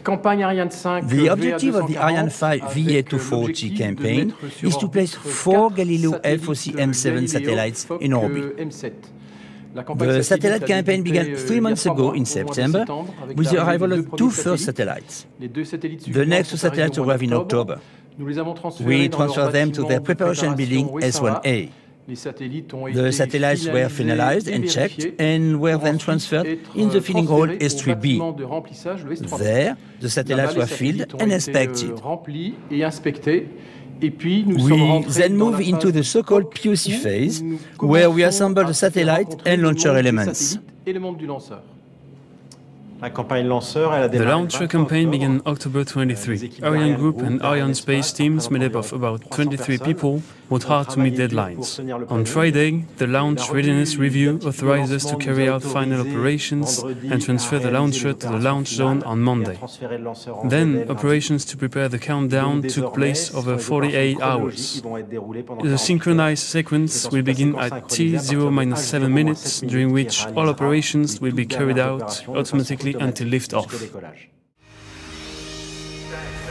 The objective of the Ariane 5 VA240 campaign is to place 4 Galileo L4C M7 satellites in orbit. The satellite campaign began 3 months ago in September with the arrival of 2 first satellites. The next 2 satellites arrived in October. We transferred them to their preparation building S1A. The satellites were finalized and checked and were then transferred in the filling hall S3B. There, the satellites were filled and inspected. We then move into the so-called POC phase, where we assemble the satellite and launcher elements. The launcher campaign began in October 23. Ariane Group and Ariane Space teams made up of about 23 people worked hard to meet deadlines. On Friday, the Launch Readiness Review authorized us to carry out final operations and transfer the launcher to the launch zone on Monday. Then, operations to prepare the countdown took place over 48 hours. The synchronized sequence will begin at T0-7 minutes, during which all operations will be carried out automatically until liftoff.